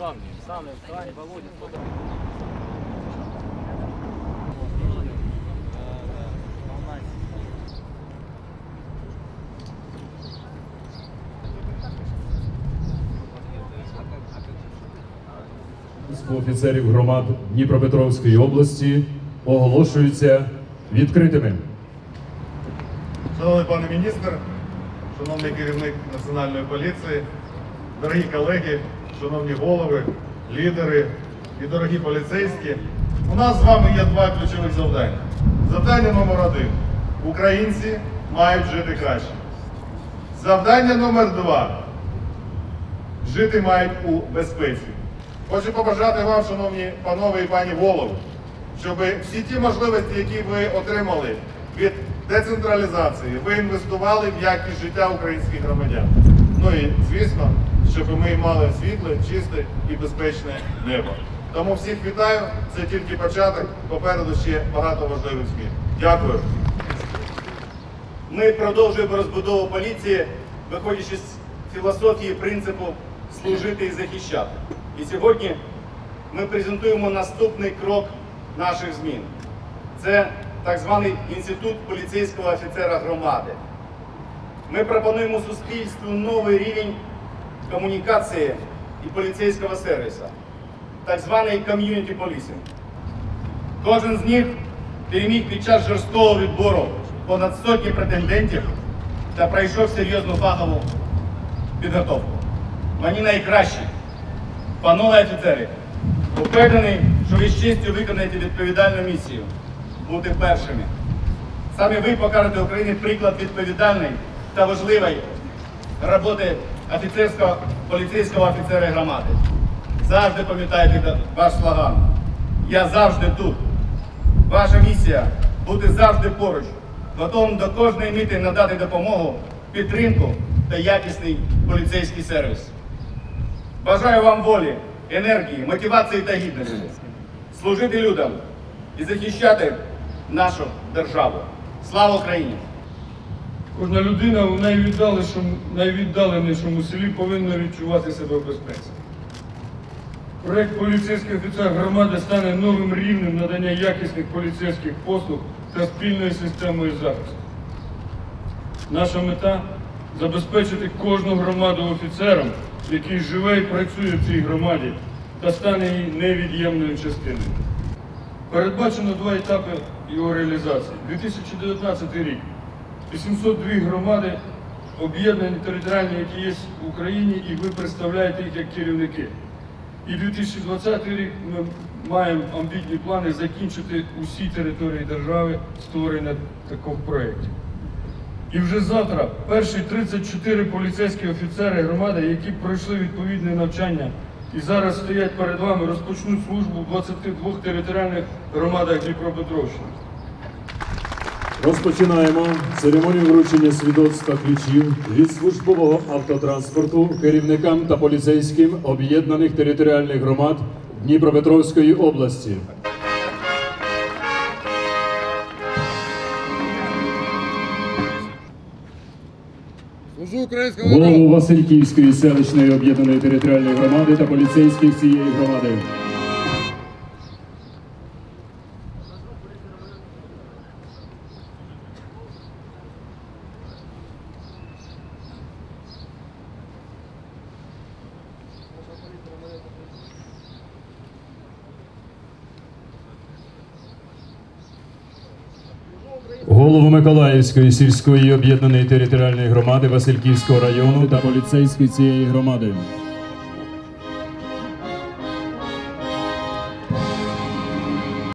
Встань, Володя, Офіцерів громад Дніпропетровської області оголошуються відкритими. Шановний пане міністр, шановний керівник Національної поліції, дорогі колеги, шановні голови, лідери і дорогі поліцейські, у нас з вами є два ключових завдання. Завдання номер 1. Українці мають жити краще. Завдання номер 2. Жити мають у безпеці. Хочу побажати вам, шановні панове і пані голови, щоб всі ті можливості, які ви отримали від децентралізації, ви інвестували в якість життя українських громадян. Ну і, звісно, щоб ми мали світле, чисте і безпечне небо. Тому всіх вітаю, це тільки початок, попереду ще багато важливих змін. Дякую. Ми продовжуємо розбудову поліції, виходячи з філософії принципу служити і захищати. І сьогодні ми презентуємо наступний крок наших змін. Це так званий інститут поліцейського офіцера громади. Ми пропонуємо суспільству новий рівень комунікації і поліцейського сервісу, так званий ком'юніті полісінг. Кожен з них переміг під час жорсткого відбору понад сотні претендентів та пройшов серйозну фахову підготовку. Вони найкращі. Панове офіцери, впевнений, що ви з честю виконаєте відповідальну місію – бути першими. Саме ви покажете Україні приклад відповідальної та важливої роботи поліцейського офіцера громади. Завжди пам'ятайте ваш слоган «Я завжди тут». Ваша місія – бути завжди поруч, готовим до кожної миті надати допомогу, підтримку та якісний поліцейський сервіс. Бажаю вам волі, енергії, мотивації та гідності, служити людям і захищати нашу державу. Слава Україні! Кожна людина у найвіддаленішому селі повинна відчувати себе в безпеці. Проєкт «Поліцейський офіцер громади» стане новим рівнем надання якісних поліцейських послуг та спільною системою захисту. Наша мета – забезпечити кожну громаду офіцером, який живе і працює в цій громаді та стане її невід'ємною частиною. Передбачено два етапи його реалізації. 2019 рік – 802 громади, об'єднані територіальні, які є в Україні, і ви представляєте їх як керівники. І 2020 рік ми маємо амбітні плани закінчити усі території держави, створення такого проєкту. І вже завтра перші 34 поліцейські офіцери громади, які пройшли відповідне навчання і зараз стоять перед вами, розпочнуть службу в 22 територіальних громадах Дніпропетровщини. Розпочинаємо церемонію вручення свідоцтв та ключів від службового автотранспорту керівникам та поліцейським об'єднаних територіальних громад Дніпропетровської області. Голову Васильківської селищної об'єднаної територіальної громади та поліцейських цієї громади. Голову Миколаївської сільської об'єднаної територіальної громади Васильківського району та поліцейських цієї громади.